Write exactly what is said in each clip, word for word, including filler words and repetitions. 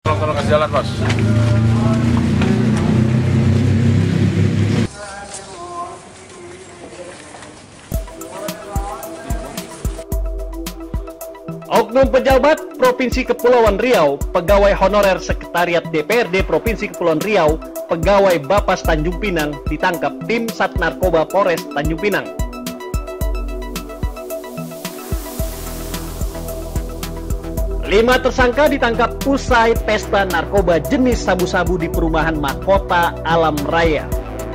Tolong, tolong kasih jalan, Bos. Oknum pejabat Provinsi Kepulauan Riau, pegawai honorer Sekretariat D P R D Provinsi Kepulauan Riau, pegawai Bapas Tanjung Pinang ditangkap tim Sat Narkoba Polres Tanjung Pinang. Lima tersangka ditangkap usai pesta narkoba jenis sabu-sabu di perumahan Mahkota Alam Raya.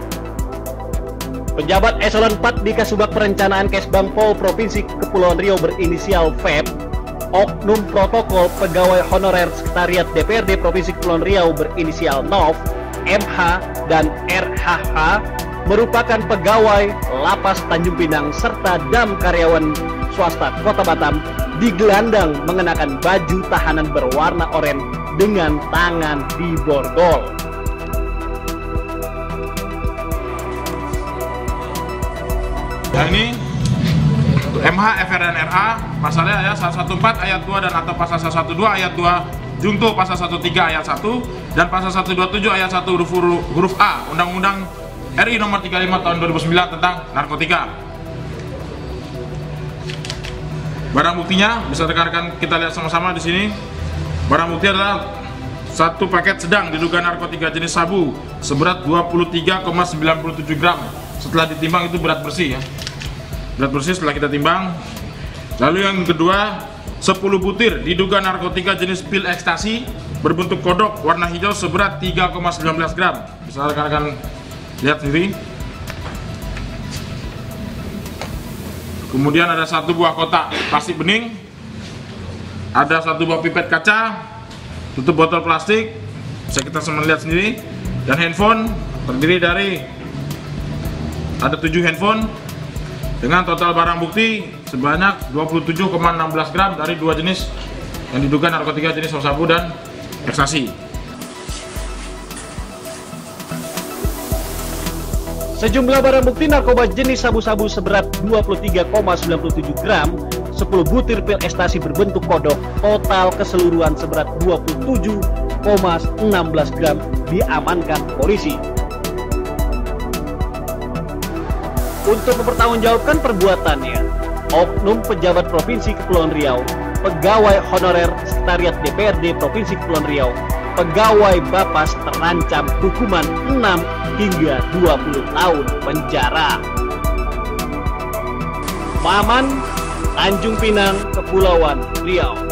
Pejabat Eselon empat di Kasubag Perencanaan Kesbangpol Provinsi Kepulauan Riau berinisial V E P, oknum protokol pegawai honorer Sekretariat D P R D Provinsi Kepulauan Riau berinisial N O V, M H, dan R H H merupakan pegawai Lapas Tanjung Pinang serta dam karyawan swasta Kota Batam digelandang mengenakan baju tahanan berwarna oranye dengan tangan diborgol. Yang ini M H, F R, dan R A pasalnya ya seratus empat belas ayat dua dan atau pasal seratus dua belas ayat dua junto pasal seratus tiga ayat satu dan pasal seratus dua puluh tujuh ayat satu huruf, huruf A Undang-Undang R I nomor tiga puluh lima tahun dua ribu sembilan tentang narkotika. Barang buktinya bisa rekan-rekan kita lihat sama-sama di sini. Barang bukti adalah satu paket sedang diduga narkotika jenis sabu seberat dua puluh tiga koma sembilan tujuh gram. Setelah ditimbang itu berat bersih ya. Berat bersih setelah kita timbang. Lalu yang kedua, sepuluh butir diduga narkotika jenis pil ekstasi berbentuk kodok warna hijau seberat tiga koma satu sembilan gram. Bisa rekan-rekan lihat sendiri. Kemudian ada satu buah kotak plastik bening, ada satu buah pipet kaca, tutup botol plastik, bisa kita semua lihat sendiri, dan handphone terdiri dari ada tujuh handphone dengan total barang bukti sebanyak dua puluh tujuh koma satu enam gram dari dua jenis yang diduga narkotika jenis sabu dan ekstasi. Sejumlah barang bukti narkoba jenis sabu-sabu seberat dua puluh tiga koma sembilan tujuh gram, sepuluh butir pil ekstasi berbentuk kodok, total keseluruhan seberat dua puluh tujuh koma satu enam gram diamankan polisi. Untuk mempertanggungjawabkan perbuatannya, oknum pejabat Provinsi Kepulauan Riau, pegawai honorer Sekretariat D P R D Provinsi Kepulauan Riau, pegawai Bapas terancam hukuman enam hingga dua puluh tahun penjara. Maman, Tanjung Pinang, Kepulauan Riau.